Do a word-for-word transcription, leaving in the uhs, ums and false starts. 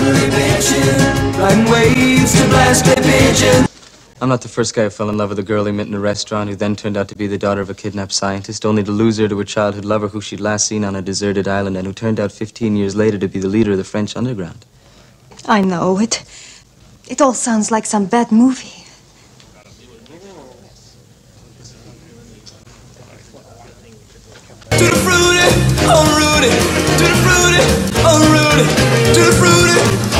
Hungry bitchin', riding waves to blast a pigeon. I'm not the first guy who fell in love with a girl he met in a restaurant who then turned out to be the daughter of a kidnapped scientist, only to lose her to a childhood lover who she'd last seen on a deserted island and who turned out fifteen years later to be the leader of the French underground. I know it. It all sounds like some bad movie. To the fruity, I'm Rudy. To the fruity, I'm Rudy. To the fruity.